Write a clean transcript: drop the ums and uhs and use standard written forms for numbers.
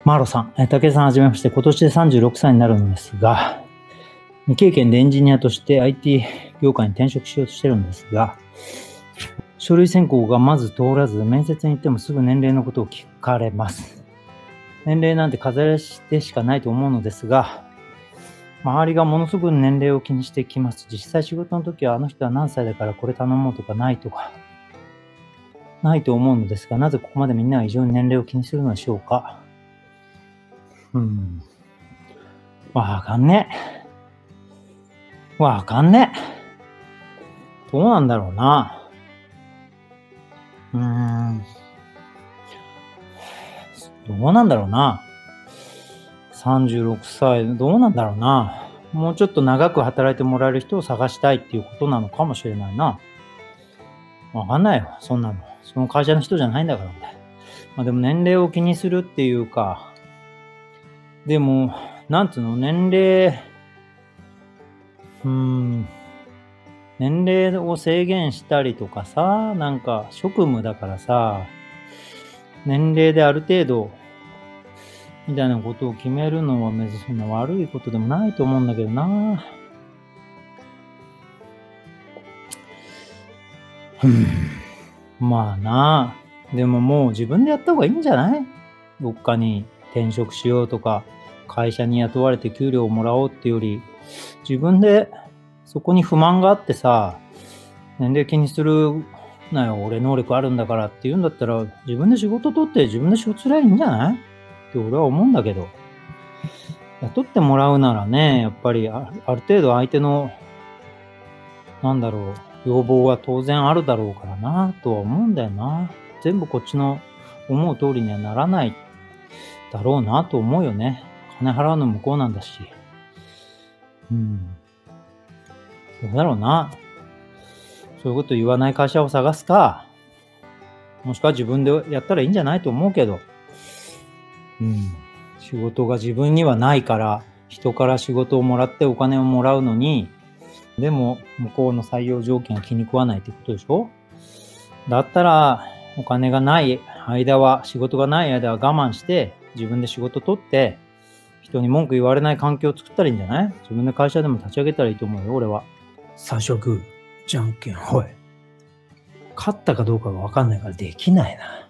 マーロさん、武井さんはじめまして、今年で36歳になるんですが、未経験でエンジニアとして IT 業界に転職しようとしてるんですが、書類選考がまず通らず、面接に行ってもすぐ年齢のことを聞かれます。年齢なんて飾りでしかないと思うのですが、周りがものすごく年齢を気にしてきます。実際仕事の時はあの人は何歳だからこれ頼もうとかないと思うのですが、なぜここまでみんなは異常に年齢を気にするのでしょうか。わかんねえ。どうなんだろうな。どうなんだろうな。36歳、どうなんだろうな。もうちょっと長く働いてもらえる人を探したいっていうことなのかもしれないな。わかんないよ、そんなの。その会社の人じゃないんだから俺。でも年齢を気にするっていうか、でも、なんつうの、年齢を制限したりとかさ、なんか職務だからさ、年齢である程度、みたいなことを決めるのは別にそんな悪いことでもないと思うんだけどな。まあな。でももう自分でやった方がいいんじゃない？どっかに転職しようとか、会社に雇われて給料をもらおうっていうより、自分でそこに不満があってさ、年齢気にするなよ、俺能力あるんだからって言うんだったら、自分で仕事取って自分で仕事すりゃいいんじゃないって俺は思うんだけど。雇ってもらうならね、やっぱりある程度相手の、要望は当然あるだろうからな、とは思うんだよな。全部こっちの思う通りにはならないだろうなと思うよね。金払うの向こうなんだし。どうだろうな。そういうこと言わない会社を探すか、もしくは自分でやったらいいんじゃないと思うけど。仕事が自分にはないから、人から仕事をもらってお金をもらうのに、でも向こうの採用条件が気に食わないってことでしょ？だったら、お金がない間は、仕事がない間は我慢して、自分で仕事取って、人に文句言われない環境を作ったらいいんじゃない？自分で会社でも立ち上げたらいいと思うよ、俺は。 最初はグー、じゃんけんほい。 勝ったかどうかが分かんないからできないな。